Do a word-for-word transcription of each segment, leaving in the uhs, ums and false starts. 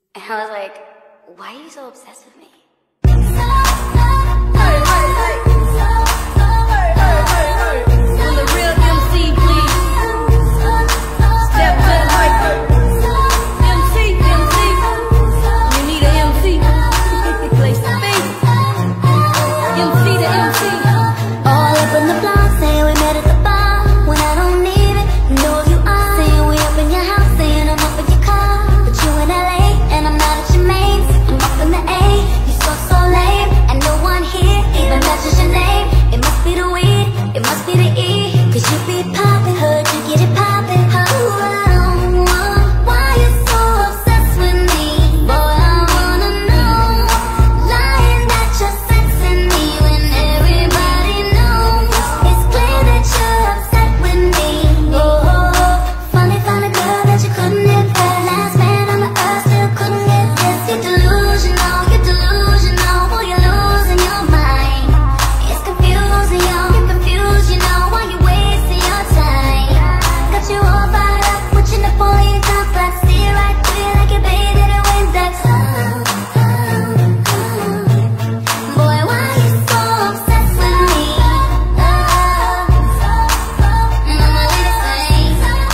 And I was like, why are you so obsessed with me? Will the real M C please step to the mic? M C, M C, you need an M C. Place to be. M C to M C. All up in the block, saying we met at the bar. When I don't need it, know who you are. Saying we up in your house, saying I'm up in your car. But you in L A, and I'm not at your mains. I'm up in the A, you so, so lame. And no one here even mentions your name. It must be the weed, it must be the E. Cause you be poppin', heard you get it poppin'. Oh, oh, oh, why you so obsessed with me? Boy, I wanna know. Lying that you're sexing me when everybody knows. It's clear that you're upset with me. Oh, finally found a girl that you couldn't impress. Last man on the earth still couldn't get this. You're delusional, you're delusional. Boy, you're losing your mind. It's confusing, yo, you're confused, you know. Why you wasting your time? Got you all fired up with your Napoleon complex. See it right through you like you're bathed in a Windex. Oh, oh, oh. Boy, why you so obsessed with me? Oh, and I'ma let it sing. And I'ma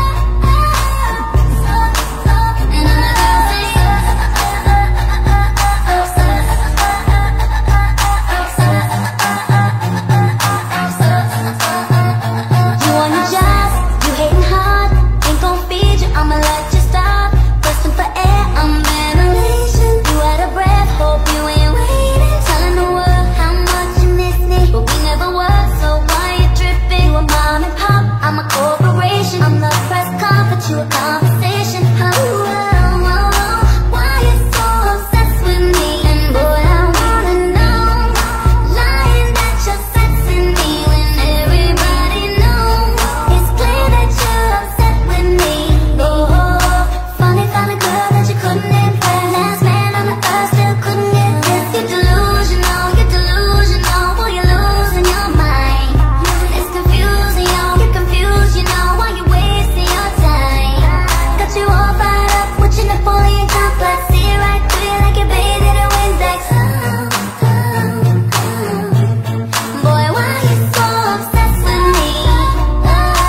you on your job, you hating hard, ain't gon' feed you, I'ma let you stop. Thirsting for air, I'm ventilation. You out of breath, hope you ain't waiting. Telling the world how much you miss me, but we never were, so why you tripping? You a mom and pop, I'm a corporation. I'm the press conference, you a conversation. Oh, oh, oh, oh, why you so obsessed with me? And boy, I wanna know. Lying that you're sexing me when everybody knows. It's clear that you're upset with me. Oh, finally found a girl that you couldn't impress. Last man on the earth still couldn't get this. You're delusional, you're delusional. Boy, you're losing your mind. It's confusing, yo, you're confused, you know. Why you wasting your time? Got you all fired up with your Napoleon complex. See it right through you like you're bathed in a Windex. Oh, oh, oh. Boy, why you so obsessed with me? Oh,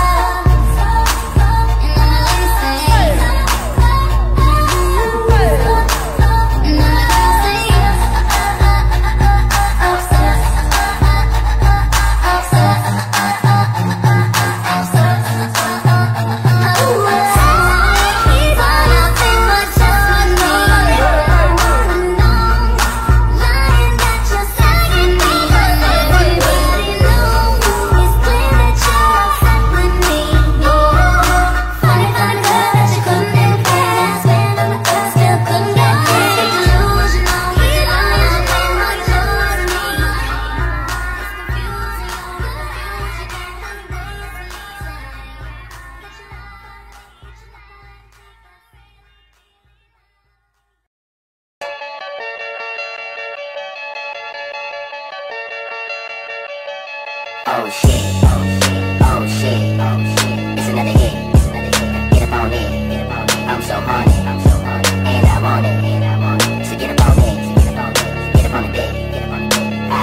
and I'ma let it sing. And I'ma Oh shit, oh shit, oh shit, oh shit. It's another hit, it's another hit. Get up on it, get up on it. I'm so horny, I'm so horny. And I want it, and I want it. So get up on it, get up on it. Get up on the dick, get up on the dick. Ah.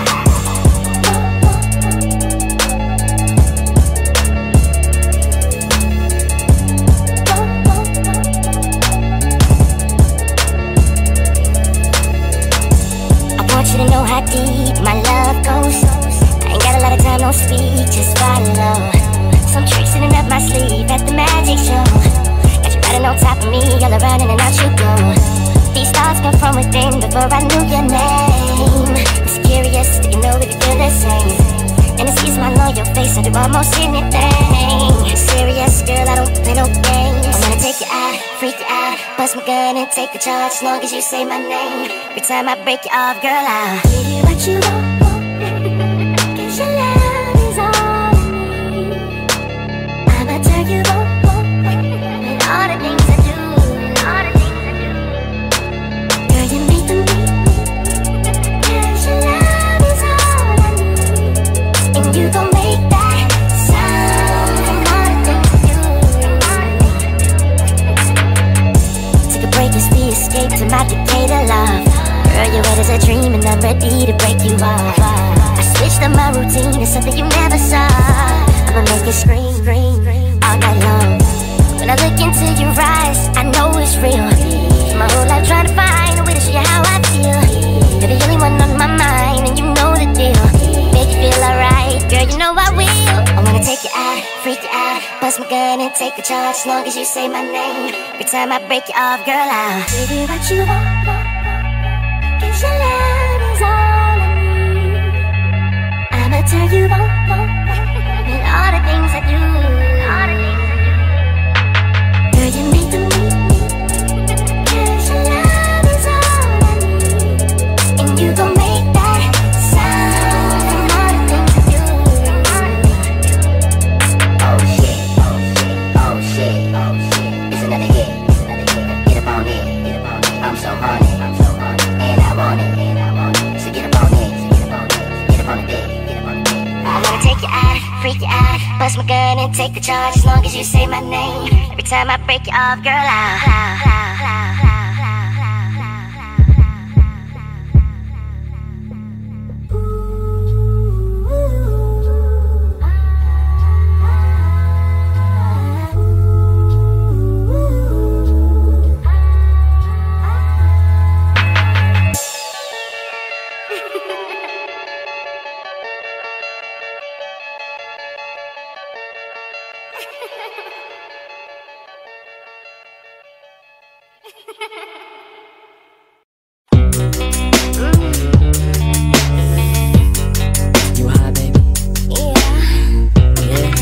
I want you to know how deep my love goes. I ain't got a lot of time, no speak, just follow. Some tricks sitting up my sleeve at the magic show. Got you riding on top of me, all around in and out you go. These thoughts come from within before I knew your name. Was curious, do you know if you feel the same? And it's easy, I know your face, I do almost anything. Serious, girl, I don't play no games. I wanna take you out, freak you out, bust my gun and take the charge as long as you say my name. Every time I break you off, girl, I'll give you what you want. Cause your love is all I need. I'ma turn you on, and all the things I do, and all the things I do. Girl, you make them beat. Cause your love is all I need. And you gon' make that sound from all the things I do. Take a break and be a escape to my dictator love. Girl, you're wet as a dream and I'm ready to break you off. I switched up my routine, it's something you never saw. I'ma make you scream, scream, all night long. When I look into your eyes, I know it's real. My whole life trying to find a way to show you how I feel. You're the only one on my mind and you know the deal. Make you feel alright, girl, you know I will. I wanna take you out, freak you out, bust my gun and take the charge as long as you say my name. Every time I break you off, girl, I'll give you what you want. Cause your love is all I need. I'ma tell you on, and all the things I do, all the things I do. Girl, you make the move. Cause your love is all I need. And you gon' make that sound. And all the things I do, all the things I do. Oh shit, oh shit, oh shit. It's another hit, it's another hit. Get up on it, get up on it. I'm so horny, I'm so horny. And I want it, and I want it. So get up on it, get up on it. Get up on the dick, get up on the dick. I wanna take you out, freak you out, bust my gun and take the charge as long as you say my name. Every time I break you off, girl, I'll, I'll, I'll, I'll, I'll. You high, baby? Yeah, Yeah?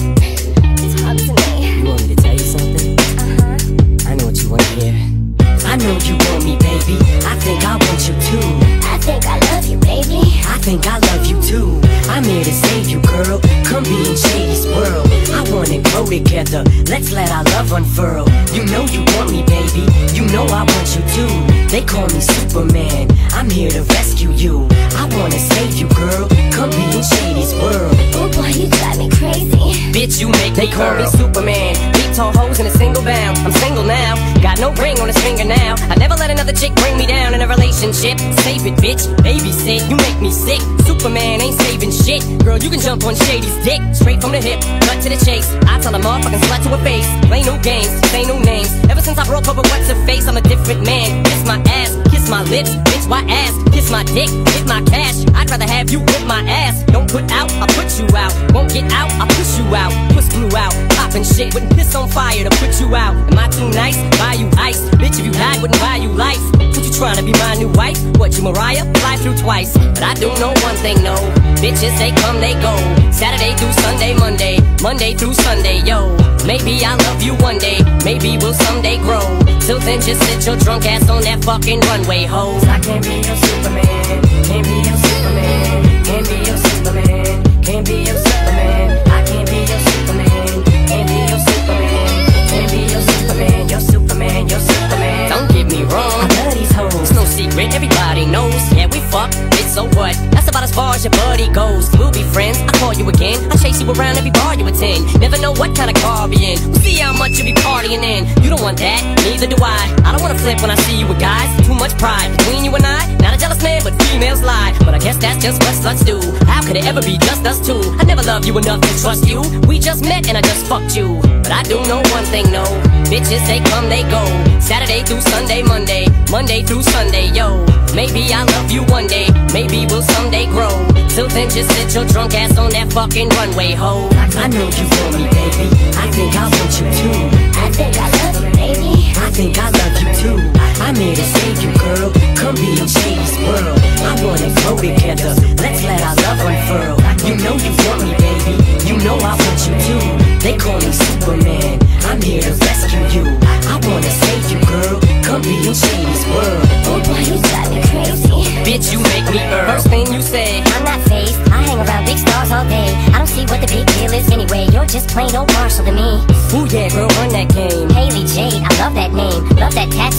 talk to me. You want me to tell you something? Uh-huh. I know what you want to hear. I know you want me, baby. I think I want you too. I think I love you, baby. I think I love you too. I'm here to save you, girl. Come be in Shady's world. I wanna grow together. Let's let our love unfurl. You know you want me, baby. You know I want you too. They call me Superman. I'm here to rescue you. I wanna save you, girl. Come be in Shady's world. Oh boy, you drive me crazy. Bitch, you make they call me Superman. Beat tall hoes in a single bound. I'm single now. Got no ring on his finger now. I never let another chick bring me down in a relationship. Save it, bitch. Babysit. You make me sick. Superman ain't saving shit. Girl, you can jump on Shady's dick. Straight from the hip, cut to the chase. I tell a motherfucking slut to her face. Play no games, say no names. Ever since I broke up with what's her face, I'm a different man. Kiss my ass, kiss my lips. Bitch, why ass? Kiss my dick, hit my cash. I'd rather have you whip my ass. Don't put out, I'll put you out. Won't get out, I'll push you out. Puss blew out, poppin' shit. Wouldn't piss on fire to put you out. Am I too nice? Buy you ice. Bitch, if you died, wouldn't buy you life. What you trying to be my new wife? What, you Mariah? Fly through twice. But I do know one thing, no. Bitches, they come, they go. Saturday through Sunday, Monday. Monday through Sunday, yo. Maybe I'll love you one day. Maybe we'll someday grow. Till then, just sit your drunk ass on that fucking runway, ho. I can't be your Superman. Can't be your Superman. Can't be your Superman. Can't be your Superman. I can't be your Superman. Can't be your Superman. Can't be your Superman. You're Superman. You're Superman. Don't get me wrong. I love these hoes. It's no secret. Everybody knows. Yeah, we fuck. Bitch, so what? That's about as far as your buddy goes. We'll be friends. I call you again. I chase you around every bar you attend. Never know what kind of car be in. We'll see how much you be partying in. You don't want that. Neither do I. I don't wanna flip when I see you with guys. Too much pride between you and I. Not a jealous man, but females lie. But I guess that's just what sluts do. How could it ever be just us two? I never loved you enough to trust you. We just met and I just fucked you. But I do know one thing, no. Bitches, they come, they go. Saturday through Sunday, Monday. Monday through Sunday, yo. Maybe I'll love you one day. Maybe we'll someday grow. Till then, just sit your drunk ass on that fucking runway, ho. I know you want me, baby. I think I want you too. I think I love you, baby. I think I love you too. I'm here to save you, girl. Come be in Shady's world. I wanna grow together. Let's let our love unfurl. You know you want me, baby. You know I want you too. They call me Superman. I'm here to rescue you. I wanna save you, girl. Come be in Shady's world. Oh boy, you drive me crazy. Bitch, you make me earn. First thing you say, I'm not phased. I hang around big stars all day. I don't see what the big deal is anyway. You're just plain old Marshall to me. ooh yeah, girl, run that game. Haley Jade, I love that name. Love that tattoo. What's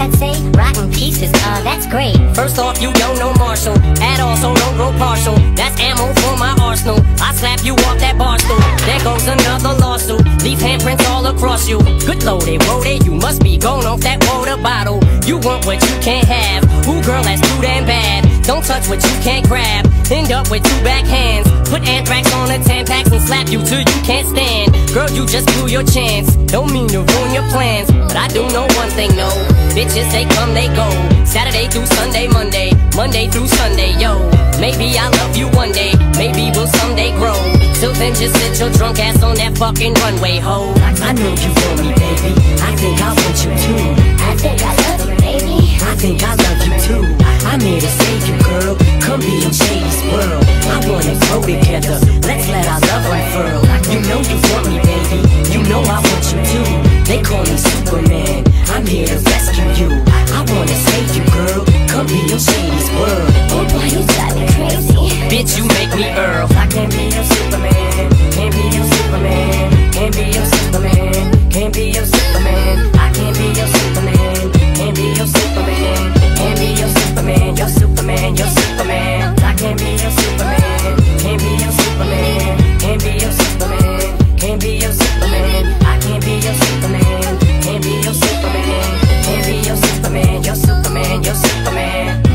I'd say rotten pieces, uh, that's great. First off, you don't know Marshall at all, so don't grow partial. That's ammo for my arsenal. I slap you off that bar stool. There goes another lawsuit. Leave handprints all across you. Good loaded, loaded, you must be going off that water bottle. You want what you can't have. Ooh, girl, that's too damn bad. Don't touch what you can't grab. End up with two back hands. Put anthrax on the Tampax and slap you till you can't stand. Girl, you just blew your chance. Don't mean to ruin your plans, but I do know one thing, no. Bitches, they come, they go. Saturday through Sunday, Monday, Monday through Sunday, yo. Maybe I'll love you one day, maybe we'll someday grow. Till then, just sit your drunk ass on that fucking runway, ho. I know you want me, baby. I think I want you too. I think I love you, baby. I think I love you too. I'm here to save you, girl. Come be in Shady's world. I wanna grow together. Let's let our love unfurl. You know you want me, baby. You know I want you too. They call me Superman. I'm here to rescue you. I wanna save you, girl. Come be in Shady's world. Oh boy, you drive me crazy. Bitch, you make me Earl. I can't be your Superman. Can't be your Superman. Can't be your Superman. Can't be your Superman. I can't be your Superman. Can't be your Superman. Can't be your Superman. Your Superman. Your Superman. I can't be your Superman. Can't be your Superman. Can't be your Superman. Can't be your Superman. I can't be your Superman. Can't be your Superman. Can't be your Superman. Your Superman. Your Superman.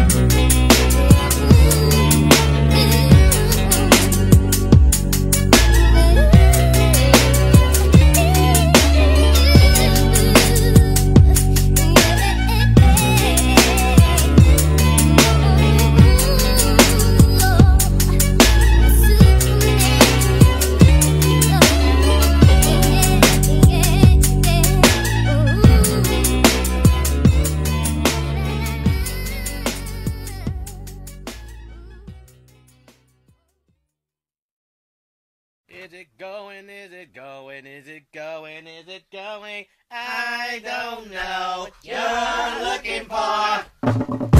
Is it going, is it going, is it going, is it going? I don't know what you're looking for.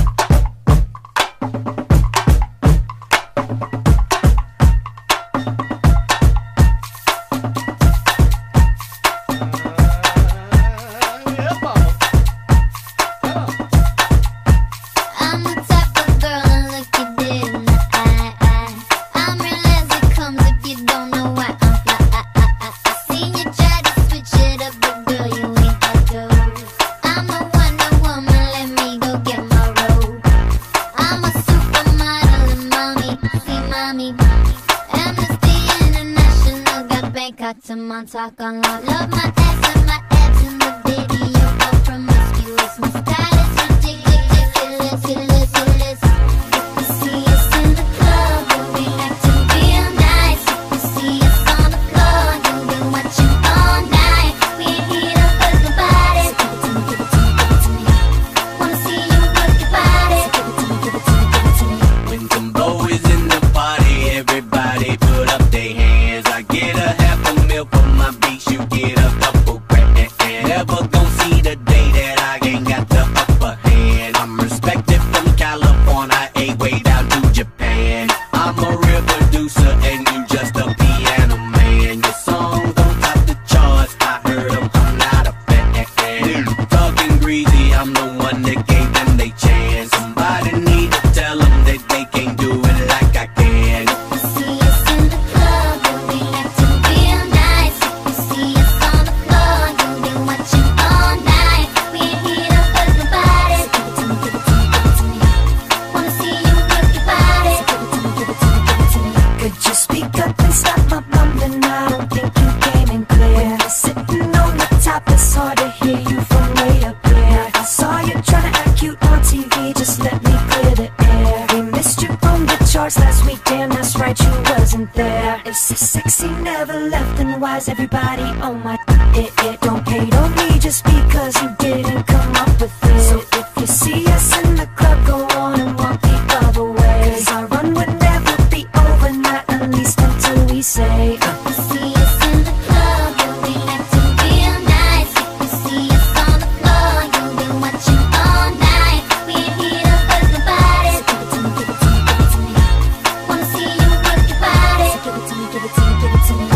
To Montauk on love, love my ass and my abs in the video. Go promiscuous, my style is ridiculous, ridiculous, ridiculous. If you see us in the club, we'll be acting real nice. If you see us on the floor, you'll be watching all night. We ain't here to hurt nobody. So give it to me, give it to me, give it to me. Wanna see you work your body. So give it to me, give it to me, give it to me. When Timbo is in the party, everybody put up their hands. I get a half a meal for my beats, you get a couple grand. Never gon' see the day that I ain't got the upper hand. I'm respected from California, a way down to Japan. I'm a real producer and you just a piano man. Your songs don't top the charts, I heard them, I'm not a fan. Talking greasy, I'm the one that gave them they chance. Somebody need to tell them that they can't do it like I can. If you see us in the club, we'll be acting real nice. If you see us on the floor, you'll be watching all night. We ain't here to hurt nobody. So give it to me, give it to me, give it to me. Wanna see you work your body. So give it to me, give it to me, give it to me. Could you speak up and stop my mumbling? I don't think you came in clear. When you're sitting on the top, it's hard to hear you from way up here. I saw you trying to act cute on T V, just let me clear the air. We missed you on the charts last week, damn that's right, you wasn't there. If so sexy never left, then why's everybody on my it, it? Don't hate on me just because you didn't come up with it. So if you see us in the club, go on and walk the other way. Cause our run would never be over, not at least until we say uh. If you see us in the club, you'll be acting real nice. If you see us on the floor, you'll be watching all night. We ain't here to hurt nobody. So give it to me, give it to me, give it to me. Wanna see you work your body. So give it to me, give it to me, give it to me.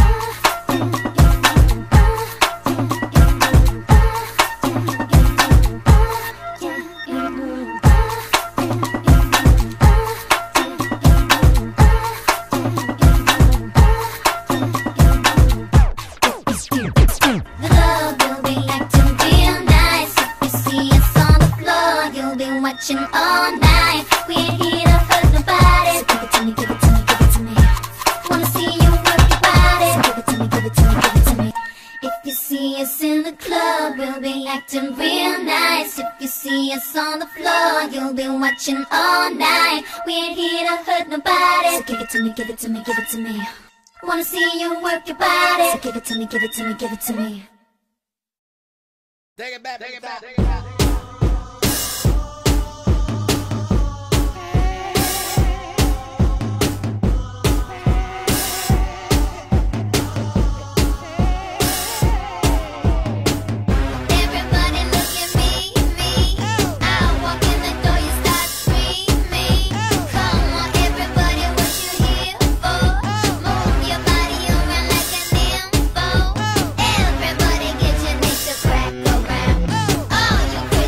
Yeah. been watching all night. We ain't here to hurt nobody. So give it to me, give it to me, give it to me. Wanna see you work your body. So give it to me, give it to me, give it to me. If you see us in the club, we'll be acting real nice. If you see us on the floor, you'll be watching all night. We ain't here to hurt nobody. So give it to me, give it to me, give it to me. Wanna see you work your body. So give it to me, give it to me, give it to me. Take it back, take it back, take it back. Everybody get your knees to crack around. Oh, you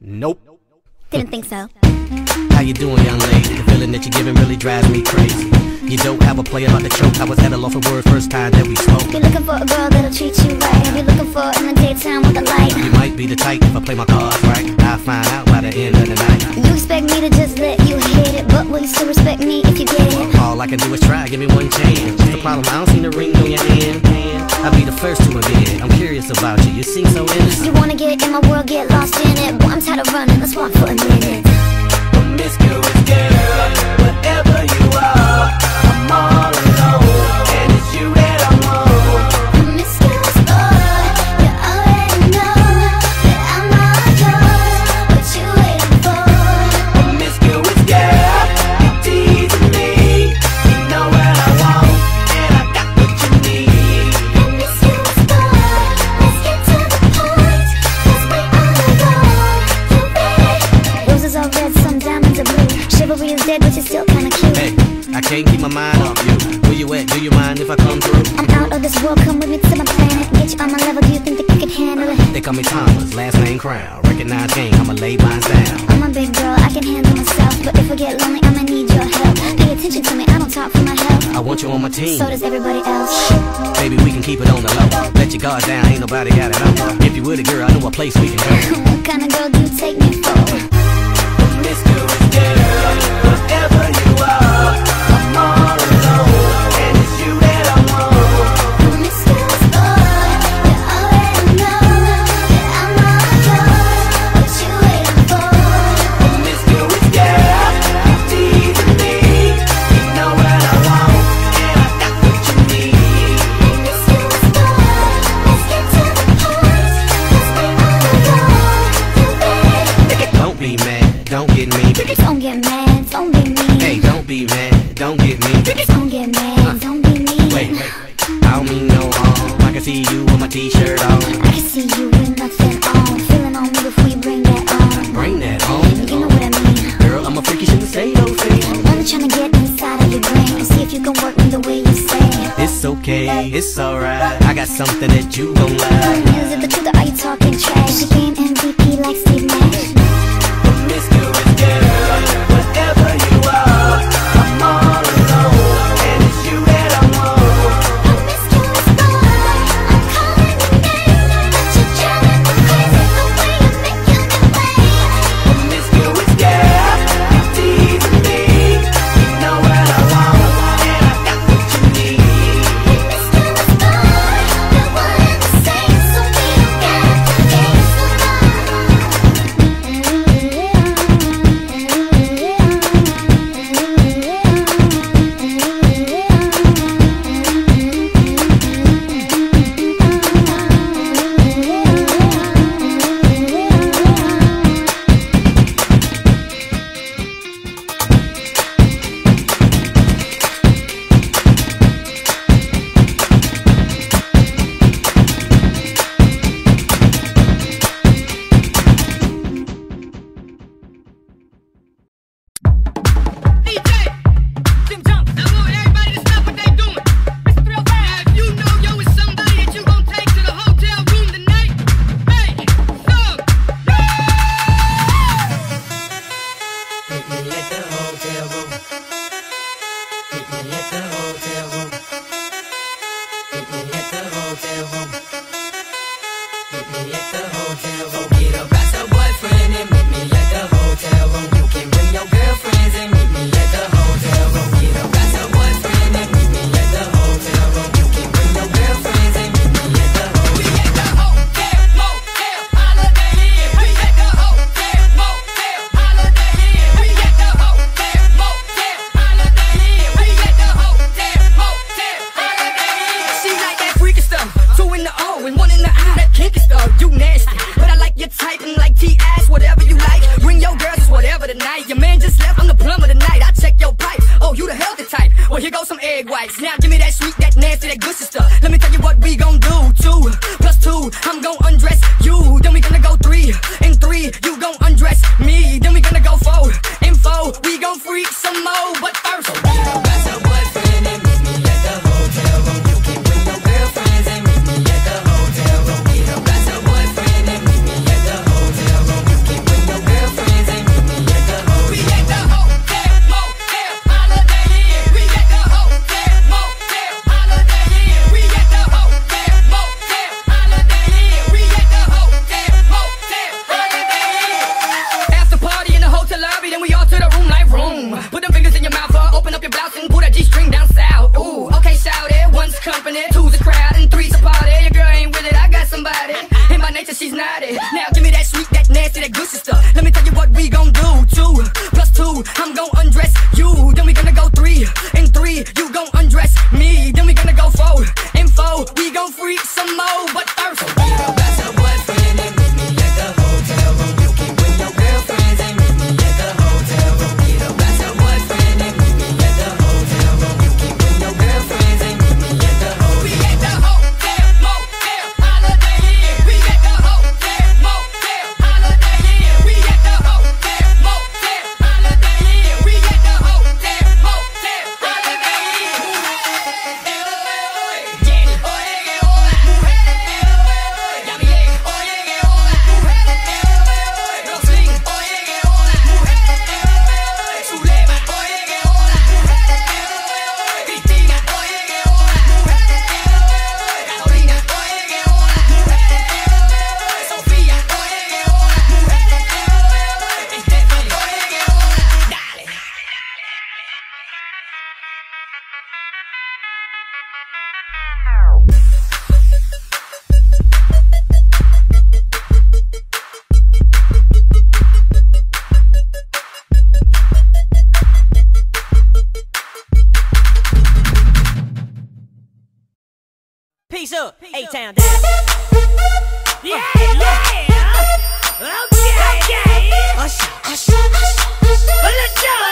Nope. Didn't think so. How you doing, young lady? The feeling that you're giving really drives me crazy. You don't have a play about the choke. I was at a loss for words first time that we spoke. You're looking for a girl that'll treat you right. You're looking for in the daytime with a light. You might be the type if I play my cards right. I'll find out by the end of the night. You expect me to just let you hit it, but will you still respect me if you get it? All I can do is try, give me one chance. The problem, I don't see the ring on your hand. I'll be the first to admit it. I'm curious about you, you seem so innocent. You wanna get in my world, get lost in it. Boy, I'm tired of running, let's walk for a minute. Promiscuous girl, whatever you are, I'm all alone, and it's you that I want. Promiscuous boy, you already know that I'm all yours. What you waiting for? Promiscuous girl, you're teasing me. You know what I want, and I got what you need. Promiscuous boy, let's get to the point, 'cause we all alone. You ready? Roses are red, some diamonds are blue. Chivalry is dead, but you're still kinda cute. Hey, I can't keep my mind off you. Where you at? Do you mind if I come through? I'm out of this world, come with me to my planet. Get you on my level, do you think that you could handle it? They call me Thomas, last name Crown. Recognize game, I'ma lay mine down. I'm a big girl, I can handle myself. But if I get lonely, I'ma need your help. Pay attention to me, I don't talk for my health. I want you on my team. So does everybody else. Baby, we can keep it on the low. Let your guard down, ain't nobody got it on. If you with a girl, I know a place we can go. What kind of girl do you take me for? Promiscuous girl, whatever you are, I'm all alone, and it's you that I want. Promiscuous boy, you already know that I'm all yours. What you waiting for? Promiscuous girl, you're teasing me. You know what I want, and I got what you need. Promiscuous boy, let's get to the point, 'cause we all alone. You ready? Don't be mad, don't get me. Don't get mad, don't be mean. Hey, don't be mad, don't get me. Don't get mad, don't be mean. Wait, wait, I don't mean no harm. I can see you with my t-shirt on. I can see you with nothing on. Feeling on me before you bring that on. Bring that on. You know what I mean. Girl, I'm a freaky, shouldn't say those things. Only trying to get inside of your brain and see if you can work me the way you say. It's okay, it's alright. I got something that you gon' like. Is it the truth or are you talking trash? You game M V P like Steve Nash. Promiscuous girl, whatever you are, I'm all alone, and it's you that I want. Promiscuous boy, I'm calling your name, but you're driving me crazy the way you're making me wait. Promiscuous girl, you're teasing me. You know what I want, and I got what you need. Promiscuous boy, you're one and the same, so we don't got to get Peace up, A-Town down. Yeah, yeah. Okay, okay. Hush, hush, hush. Well, let's go.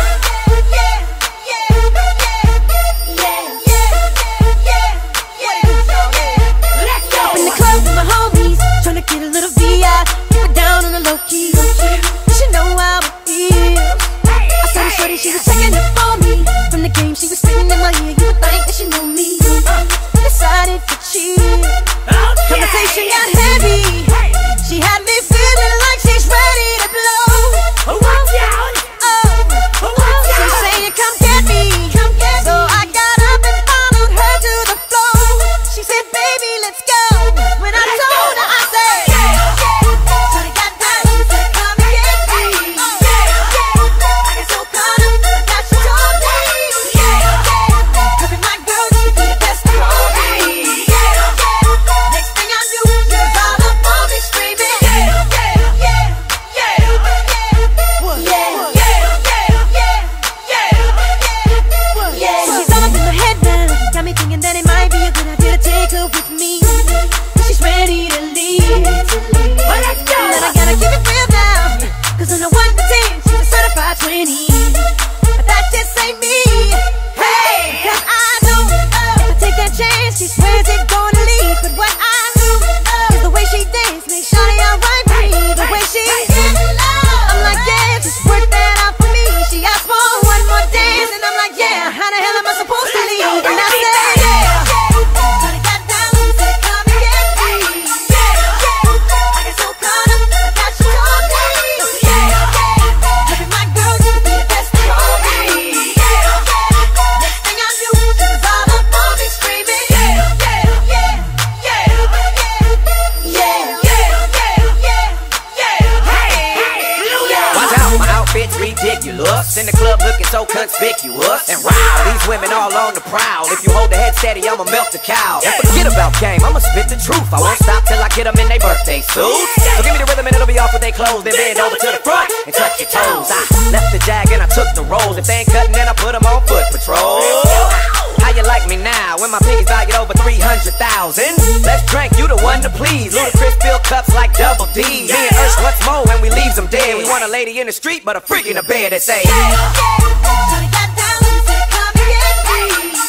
Let's go. Up in the club with my homies, tryna get a little V I. Keep it down on the low key. You should know how it is. I saw the shorty, she was checking up for me. From the game, she was spitting in my ear. You would think that she knew me. Decided to cheat. Conversation got heavy. She had me feeling like she's ready to blow. Watch out. Oh, she's saying, "Come get me." So I got up and followed her to the floor. She said, "Baby, let's go." When I told her, I said, "Shorty got down, she said, come and get me." I got so caught up that she told me, "Having my girl, you could be the best of me." Next thing I knew, she was all up on me screaming, yeah, yeah, yeah, yeah, yeah, yeah. She's all up in my head now, got me thinking that it might be a good idea to take her with me. She's ready to leave. Well, let's go. Then I gotta keep it real now, cause on the one to ten, she's a certified twenty. But that just ain't me. Hey, cause I know if I take that chance, she swears it's gonna leave. But what I know is the way she dance makes shawty alright with me. The way she is, I'm like, yeah, just work that out for me. She asked for one more dance, and I'm like, yeah, how the hell am I supposed to leave? And I said, yeah. Shawty got down, she said, come and get me. I got so caught up that she told me, having my girl, you could be the best of me. Next thing I knew, she was all up on me screaming, yeah, yeah, yeah, yeah, yeah. Watch out, my outfit's ridiculous. In the club looking so conspicuous. And wow, these women all on the prowl. If you hold the head steady, I'ma melt the cow. And forget about game, I'ma spit the truth. I won't stop till I get them in their birthday suits. So give me the rhythm and it'll be off with their clothes. Then bend over to the front and touch your toes. I left the jag and I took the rolls. If they ain't cutting, then I put them on foot patrol. How you like me now when my pinky's valued over three hundred thousand? Let's drink, you the one to please. Ludacris fill cups like double D. Me and Ursh, what's more when we leaves them dead? We want a lady in the street, but a freak in the bed that say, Shawty got down, she said, come and get me.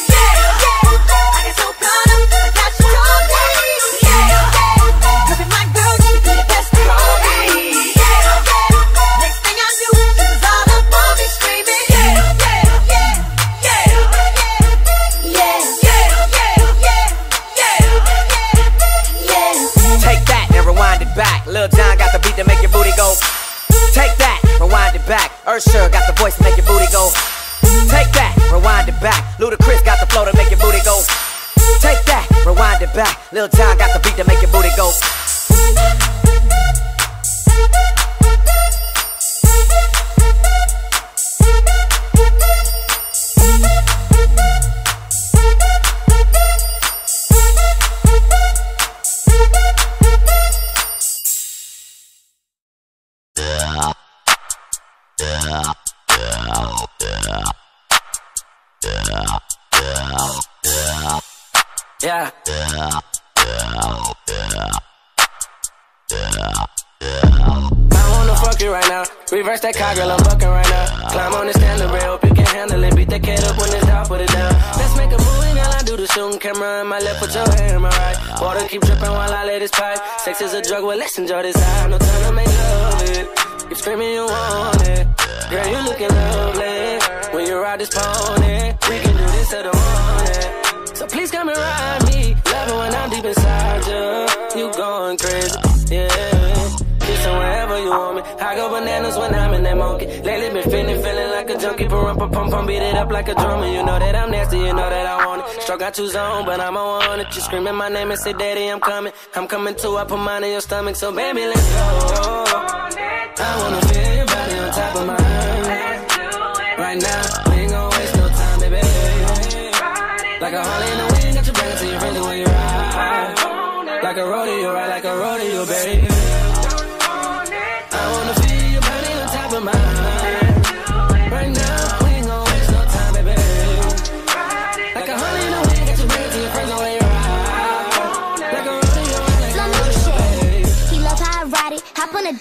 I got so caught up that she told me, having my girl, you could be the best of me. Next thing I knew, she was all up on me screaming, yeah, yeah, yeah, yeah. take that and rewind it back. Lil Jon got the beat to make your booty go. Take that, rewind it back. Ursher got the voice to make your booty go. Take that, rewind it back. Ludacris got the flow to make your booty go. Take that, rewind it back. Lil Jon got the beat to make your booty go. Yeah. I wanna fuck you right now. Reverse that car, girl, I'm bucking right now. Climb on the stand up, hope you can handle it. Beat that kid up when it's down, put it down. Let's make a movie, girl, I do the shooting. Camera in my left, put your hand in my right. Water keep dripping while I let this pipe. Sex is a drug, well, let's enjoy this high. No time to make love it. Keep screaming you want it. Girl, you looking lovely. When you ride this pony, we can do this till the morning. So please come and ride me. Love it when I'm deep inside you. You going crazy, yeah. Kissing wherever you want me. I go bananas when I'm in that monkey. Lately been feeling, feeling like a junkie. Pump, pump, pump, beat it up like a drummer. You know that I'm nasty, you know that I want it. Struck out two zone, but I'm on one it. You screaming my name and say, Daddy, I'm coming. I'm coming too. I put mine in your stomach, so baby, let's go. I wanna feel your body on top of mine. Right now, we ain't gon' waste no time, baby. Like a Harley in the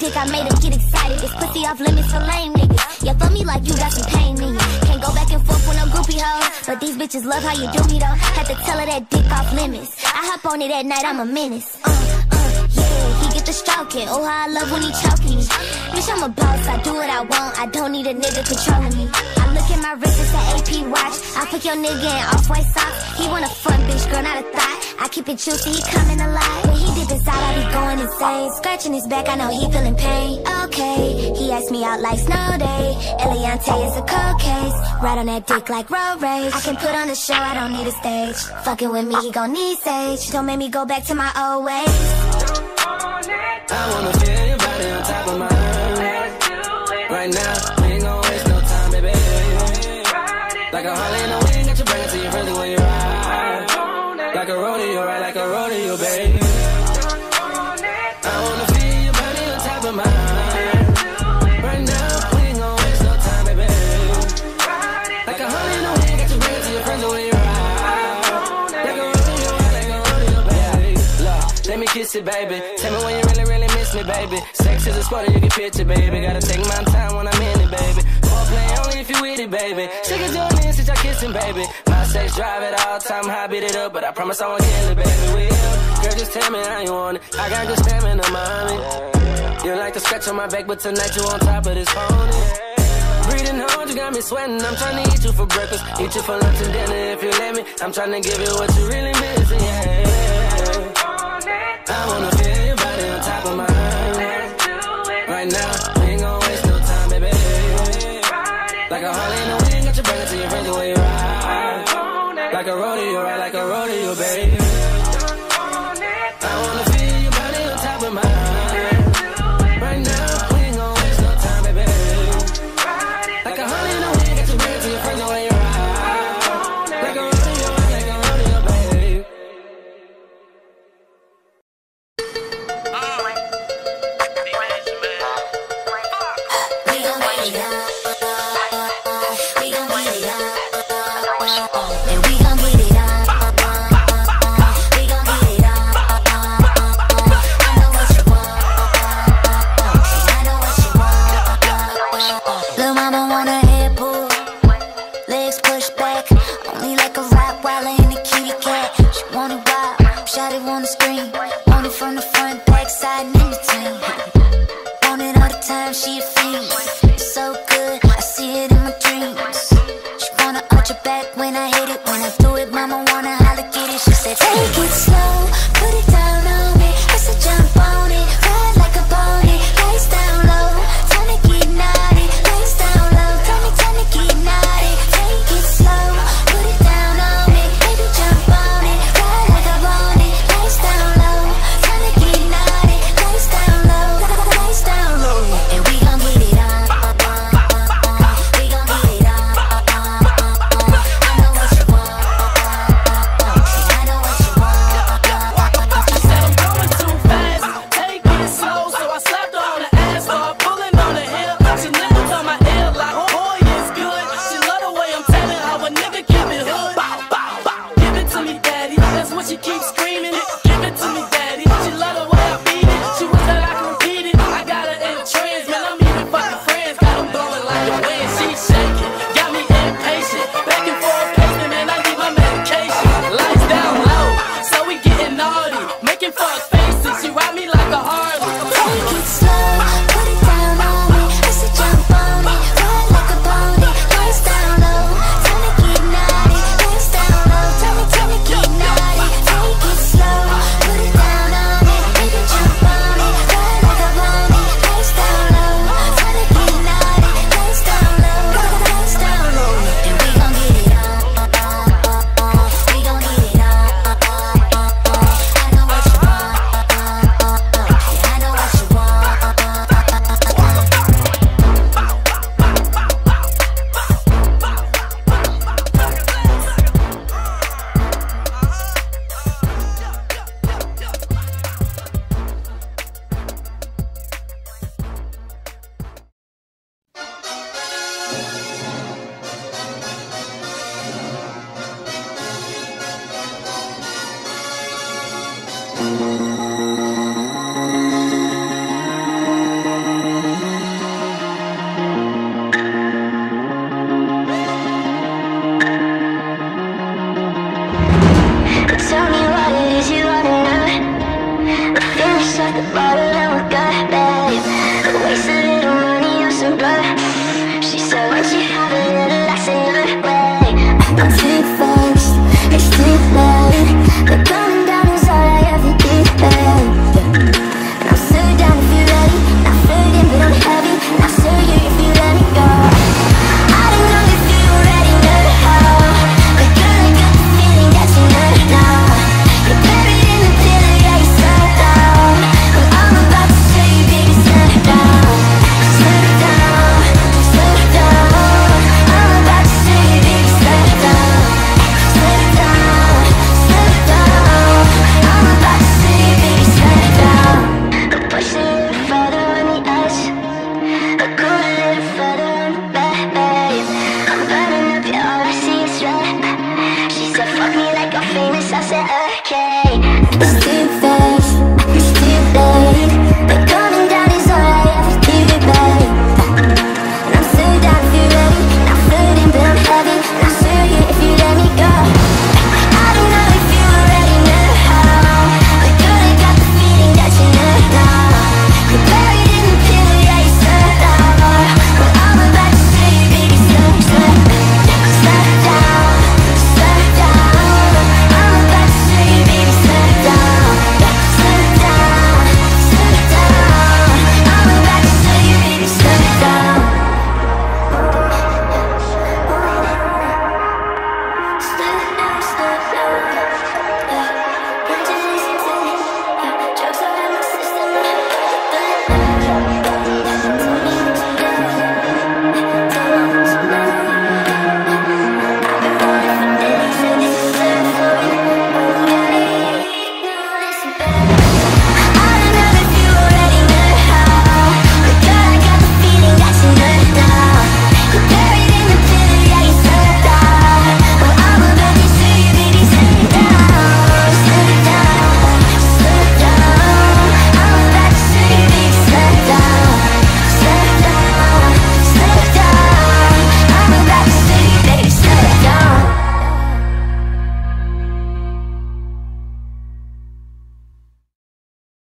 dick, I made her get excited. This pussy off limits for lame niggas. You feel me like you got some pain in you. Can't go back and forth with no groupie hoes, but these bitches love how you do me though. Had to tell her that dick off limits. I hop on it at night, I'm a menace. Uh, uh, yeah, he get the stroking. Oh, how I love when he choking me. Bitch, I'm a boss, I do what I want. I don't need a nigga controlling me. I look at my wrist, it's an A P watch. I put your nigga in off-white socks. He want a fun bitch, girl, not a thought. I keep it juicy, he coming alive. When he did this out, I be going insane. Scratching his back, I know he feeling pain. Okay, he asked me out like snow day. Eliante is a cold case. Ride on that dick like road rage. I can put on the show, I don't need a stage. Fucking with me, he gon' need sage. Don't make me go back to my old ways. I wanna feel your body on top of mine. Right now, we ain't gon' waste no time, baby. Like a Harley in the wind, got you bring it to your friends when you ride. Like a rodeo, right, like a rodeo, baby. I wanna feel your body on top of mine. Right now, we ain't gon' waste no time, baby. Like a Harley in the wind, got you bring it to your friends when you ride. Like a rodeo, right, like a rodeo, baby. Look, let me kiss it, baby. Tell me when you really, really miss me, baby. Sex is a sport and you can picture, baby. Gotta take my time when I'm in it, baby. Foreplay only if you with it, baby. Shake it to a man since y'all kissing, baby. My sex drive it all time, high beat it up, but I promise I won't kill it, baby. Will, girl, just tell me how you want it. I got good stamina, mommy. You like to scratch on my back, but tonight you on top of this pony. Breathing hard, you got me sweating. I'm trying to eat you for breakfast, eat you for lunch and dinner if you let me. I'm trying to give you what you really missing, yeah. I wanna feel your body on top of mine. Right now, we ain't gon' waste no time, baby. Like a Harley in the wind, got you bring it to your friends when you ride. Like a rodeo, right, like a rodeo, baby. I wanna feel your body on top of mine. Right now, we ain't gon' waste no time, baby. Like a Harley in the wind, got you bring it to your friends when you ride. Like a rodeo, right, like a rodeo, baby. Take it slow.